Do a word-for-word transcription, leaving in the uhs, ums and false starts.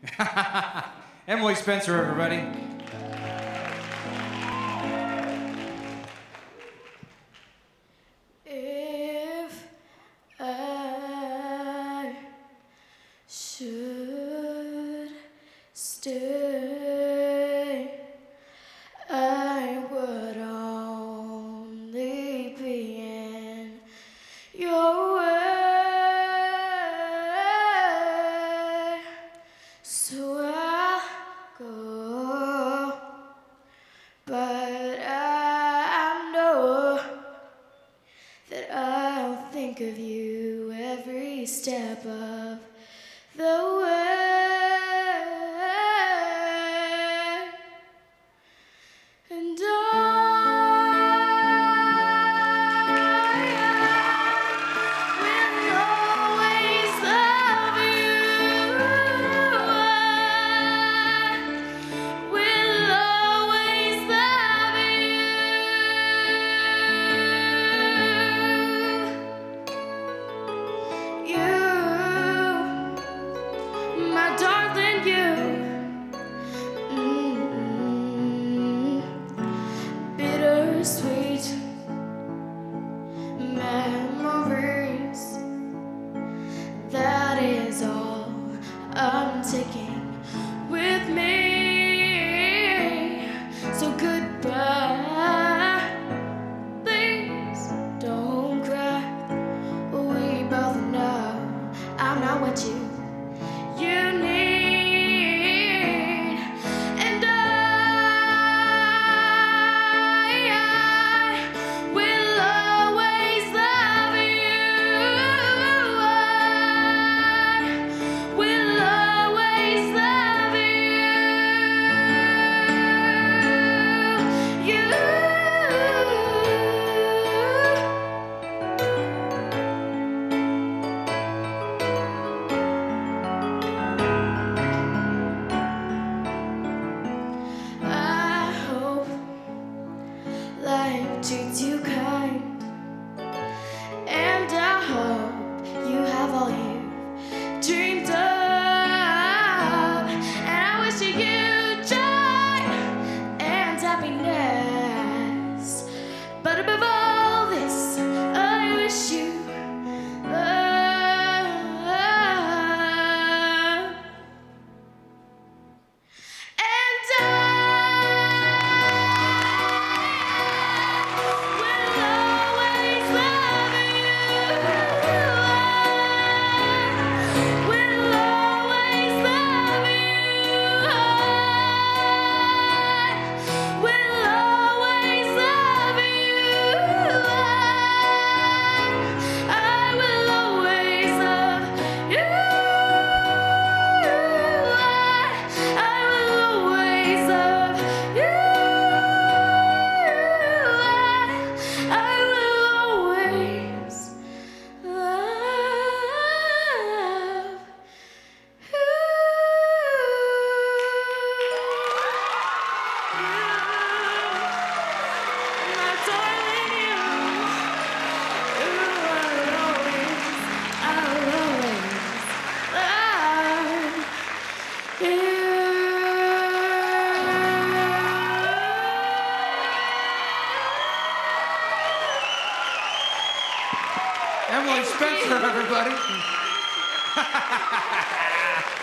Emily Spencer, everybody. If I should stay, I would only be in your way. So I'll go, but I know that I'll think of you every step of the way. And I will always love you. I will always love you. You, my darling, you. Mm, bittersweet memories. That is all I'm taking with me. So goodbye. Please don't cry. We both know I'm not what you you need, and I, I will always love you. I will always love you. You. I hope life treats you kind, and I hope you have all you dreamed of, and I wish you joy and happiness, but above all this, I wish you love. And I will always love you. I will always love you. I will always love you. I will always love you. I will always love you. I will always love you. My darling, you. I'll always love you. Emily Spencer, everybody.